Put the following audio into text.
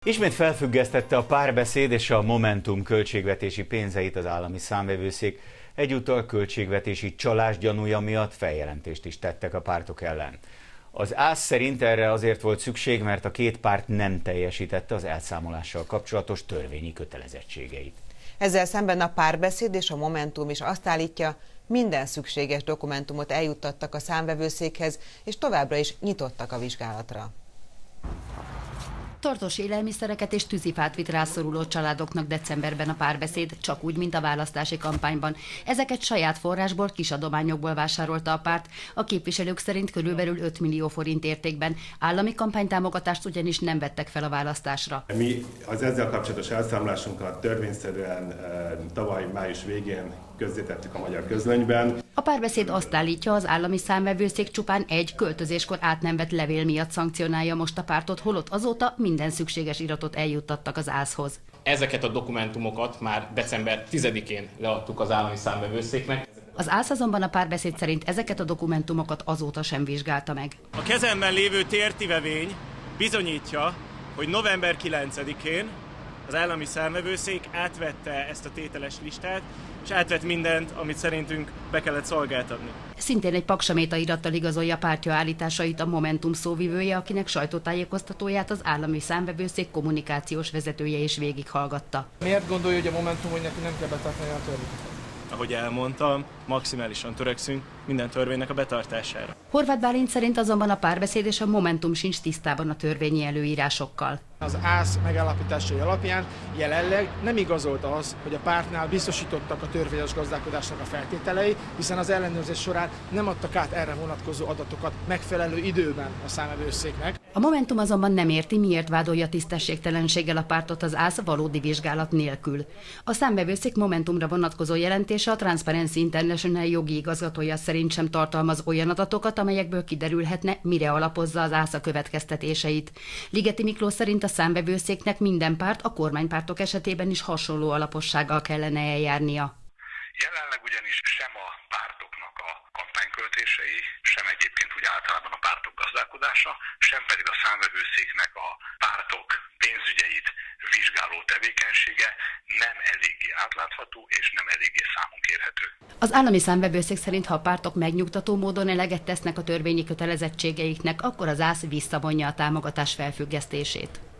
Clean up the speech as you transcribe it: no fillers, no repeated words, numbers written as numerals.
Ismét felfüggesztette a Párbeszéd és a Momentum költségvetési pénzeit az állami számvevőszék, egyúttal költségvetési csalás gyanúja miatt feljelentést is tettek a pártok ellen. Az ÁSZ szerint erre azért volt szükség, mert a két párt nem teljesítette az elszámolással kapcsolatos törvényi kötelezettségeit. Ezzel szemben a Párbeszéd és a Momentum is azt állítja, minden szükséges dokumentumot eljuttattak a számvevőszékhez, és továbbra is nyitottak a vizsgálatra. Tartós élelmiszereket és tűzifát vitt rászoruló családoknak decemberben a Párbeszéd, csak úgy, mint a választási kampányban. Ezeket saját forrásból, kis adományokból vásárolta a párt, a képviselők szerint körülbelül 5 millió forint értékben. Állami kampánytámogatást ugyanis nem vettek fel a választásra. Mi az ezzel kapcsolatos elszámolásunkat törvényszerűen tavaly május végén közzétettük a Magyar Közlönyben. A Párbeszéd azt állítja, az állami számvevőszék csupán egy költözéskor át nem vett levél miatt szankcionálja most a pártot, holott azóta minden szükséges iratot eljuttattak az ÁSZ-hoz. Ezeket a dokumentumokat már december 10-én leadtuk az állami számvevőszéknek. Az ÁSZ azonban a Párbeszéd szerint ezeket a dokumentumokat azóta sem vizsgálta meg. A kezemben lévő tértivevény bizonyítja, hogy november 9-én az állami számvevőszék átvette ezt a tételes listát, és átvett mindent, amit szerintünk be kellett szolgáltatni. Szintén egy paksaméta irattal igazolja pártja állításait a Momentum szóvivője, akinek sajtótájékoztatóját az állami számvevőszék kommunikációs vezetője is végighallgatta. Miért gondolja, hogy a Momentum, hogy neki nem kell betartani a törvényt? Ahogy elmondtam, maximálisan törekszünk minden törvénynek a betartására. Horváth Bálint szerint azonban a Párbeszéd és a Momentum sincs tisztában a törvényi előírásokkal. Az ÁSZ megállapításai alapján jelenleg nem igazolt az, hogy a pártnál biztosítottak a törvényes gazdálkodásnak a feltételei, hiszen az ellenőrzés során nem adtak át erre vonatkozó adatokat megfelelő időben a számvevőszéknek. A Momentum azonban nem érti, miért vádolja tisztességtelenséggel a pártot az ÁSZ valódi vizsgálat nélkül. A számvevőszék Momentumra vonatkozó jelentése a Transparency International jogi igazgatója szerint sem tartalmaz olyan adatokat, amelyekből kiderülhetne, mire alapozza az ÁSZ a következtetéseit. Ligeti Miklós szerint a számvevőszéknek minden párt, a kormánypártok esetében is hasonló alapossággal kellene eljárnia. Jelenleg ugyanis sem a pártoknak a kampányköltései, sem egyébként úgy általában a pártok gazdálkodása, sem pedig a számvevőszéknek a pártok pénzügyeit vizsgáló tevékenysége nem eléggé átlátható és nem eléggé számon kérhető. Az állami számvevőszék szerint, ha a pártok megnyugtató módon eleget tesznek a törvényi kötelezettségeiknek, akkor az ÁSZ visszavonja a támogatás felfüggesztését.